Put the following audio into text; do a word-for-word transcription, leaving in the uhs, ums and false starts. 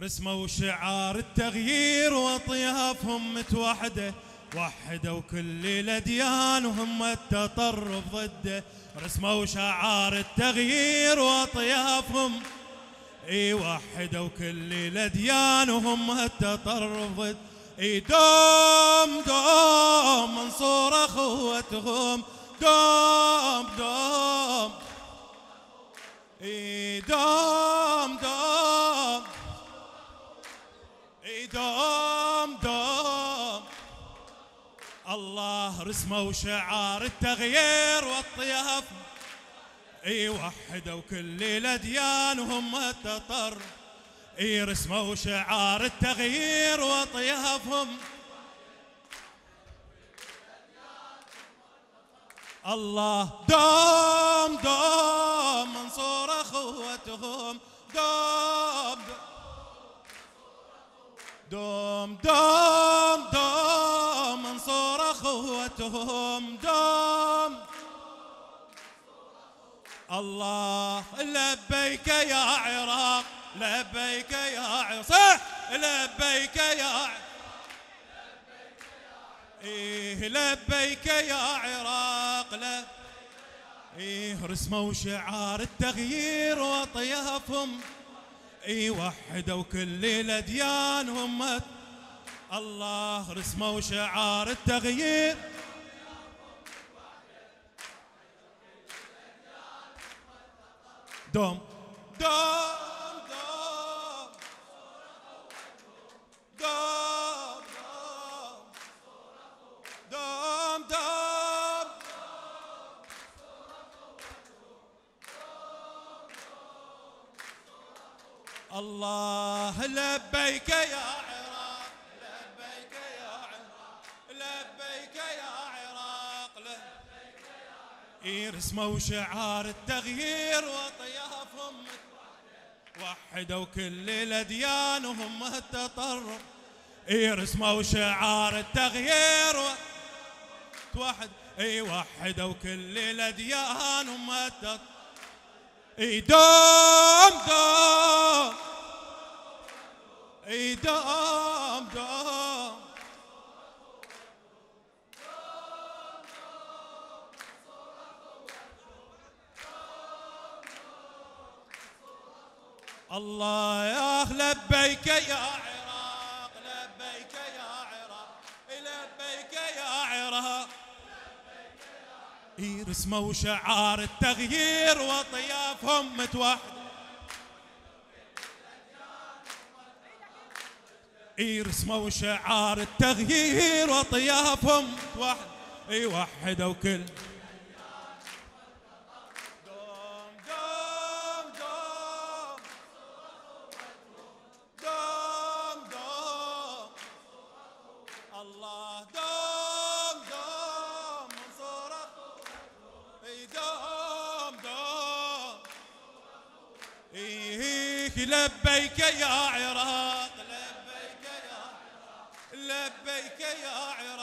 رسموا شعار التغيير واطيافهم متوحده، وحدوا كل الاديان وهم التطرف ضده. رسموا شعار التغيير واطيافهم اي وحدوا كل الاديان وهم التطرف ضد. اي دوم دوم منصور اخوتهم، دوم دوم اي دوم دوم اي دوم دوم. الله رسموا شعار التغيير والطياف اي وحدوا كل الاديان وهم التطر. اي رسموا شعار التغيير وطيافهم الله دوم دوم منصور اخوتهم، دوم دوم دوم دوم منصور اخوتهم، دوم الله. لبيك يا عراق، لبيك يا عراق، صح لبيك يا عراق، إيه لبيك يا عراق. لبيك إيه رسموا شعار التغيير وطيافهم إيه وحدوا كل الأديان هم الله. رسموا شعار التغيير دوم دوم دوم دوم دوم دوم. الله لبيك يا عراق، لبيك يا عراق، لبيك يا عراق، لبيك يا عراق. رسموا شعار التغيير وطيافهم وحدوا كل الاديان وهم التطرف. اي رسموا شعار التغيير وحد اي وحدوا كل الاديان وهم التطرف. اي دوم دوم اي دوم دوم الله يا لبيك يا عراق، لبيك يا عراق، لبيك يا عراق. اي رسموا شعار التغيير وطيافهم متوحده. اي رسموا شعار التغيير وطيافهم متوحده. اي وحدوا كل لبيك يا عراق، لبيك يا عراق، لبيك يا عراق.